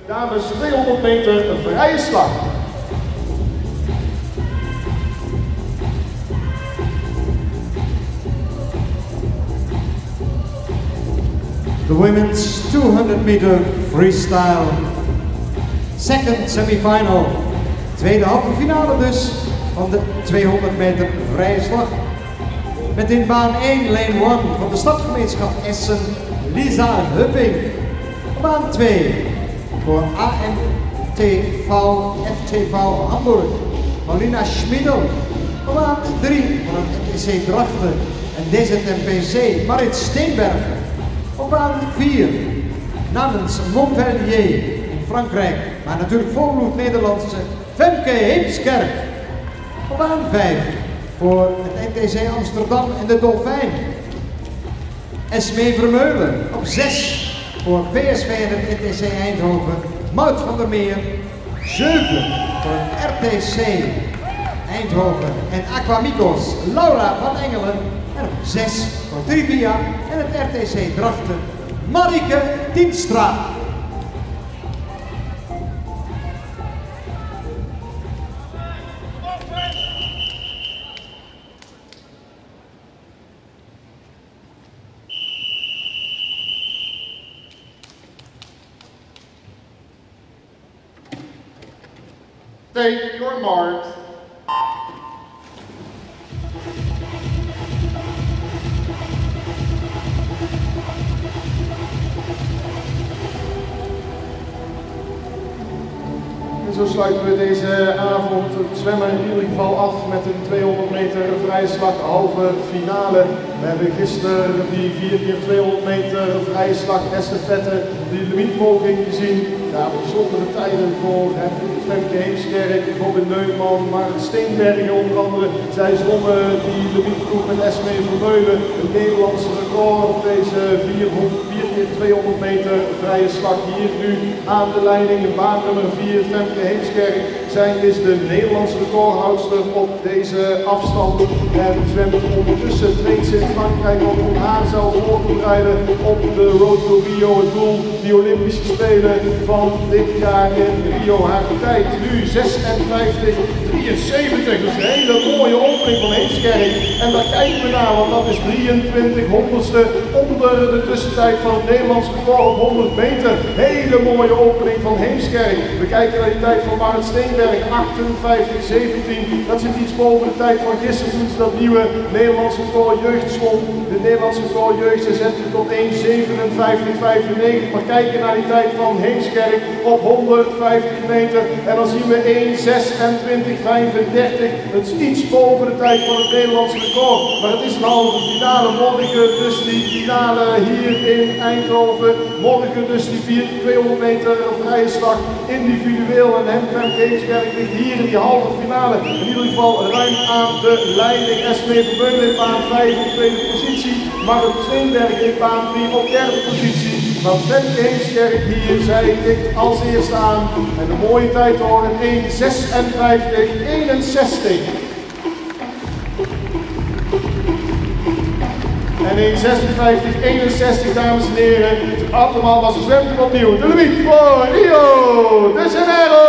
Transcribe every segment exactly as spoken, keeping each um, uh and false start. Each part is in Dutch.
dames tweehonderd meter vrije slag. The women's two hundred meter freestyle second semifinal. Tweede halve finale dus van de tweehonderd meter vrije slag. Met in baan één lane one van de stadsgemeenschap Essen, Lisa Hupping. Op baan twee voor A M T V F T V Hamburg, Paulina Schmidl. Op baan drie voor het N T C Drachten en D Z M P C Marit Steenbergen. Op baan vier namens Montpellier in Frankrijk, maar natuurlijk volbloed Nederlandse Femke Heemskerk. Op baan vijf voor het N T C Amsterdam en de Dolfijn, Esmee Vermeulen. Op zes voor P S V en het N T C Eindhoven, Maud van der Meer. zeven voor het R T C Eindhoven en Aquamikos, Laura van Engelen. En op zes voor Trivia en het R T C Drachten, Marike Dienstra. Take your marks. En zo sluiten we deze avond het zwemmen in ieder geval af met een tweehonderd meter vrije slag halve finale. We hebben gisteren die vier keer tweehonderd meter vrije slag estafette, die limietpoging gezien. Ja, bijzondere tijden voor hè, Femke Heemskerk, Robin Neumann, Marit Steenbergen onder andere. Zij zwommen die limietproef met Esmee Vermeulen, een Nederlandse record op deze vier keer tweehonderd meter vrije slag. Hier nu aan de leiding, de baan nummer vier, Femke Heemskerk. Zij is de Nederlandse recordhoudster op deze afstand en zwemt ondertussen, traint ze in Frankrijk om haarzelf voor te bereiden op de Road to Rio, het doel, die Olympische Spelen van dit jaar in Rio. Haar tijd nu zesenvijftig drieënzeventig, dus een hele mooie opening van Heemskerk. En daar kijken we naar, want dat is drieëntwintig honderdste onder de tussentijd van het Nederlands record op honderd meter. Hele mooie opening van Heemskerk. We kijken naar de tijd van Marit Steenberg, achtenvijftig zeventien. Dat zit iets boven de tijd van gisteren toen ze dat nieuwe Nederlands record jeugd zwom. De Nederlandse record jeugd, ze zetten tot één zevenenvijftig vijfennegentig. Maar kijken naar die tijd van Heemskerk op honderdvijftig meter. En dan zien we één zesentwintig vijfendertig. Het is iets boven de tijd van het Nederlandse record. Maar het is een halve finale. Morgen dus die finale hier in Eindhoven. Morgen dus die vier tweehonderd meter vrije slag individueel. En hem Femke Heemskerk ligt hier in die halve finale. In ieder geval ruim aan de leiding. Esmee Vermeulen in baan vijf op tweede positie. Marit Steenbergen in baan drie op derde positie. Maar Femke Heemskerk hier, zij tikt als eerste aan. En een mooie tijd hoor, één zesenvijftig eenenzestig. En één zesenvijftig eenenzestig, dames en heren. Allemaal was ze zwemt opnieuw. De limiet voor Rio de Janeiro.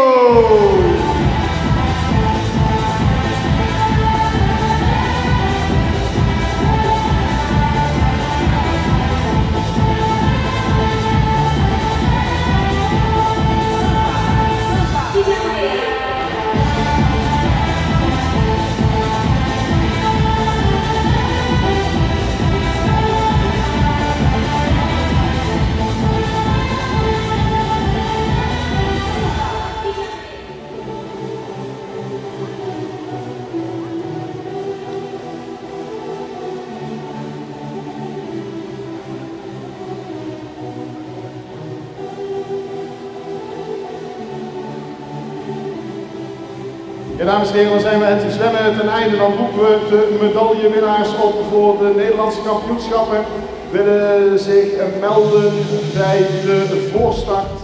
Ja, dames en heren, dan zijn we het zwemmen ten einde. Dan roepen we de medaillewinnaars op voor de Nederlandse kampioenschappen. Willen zich melden bij de voorstart.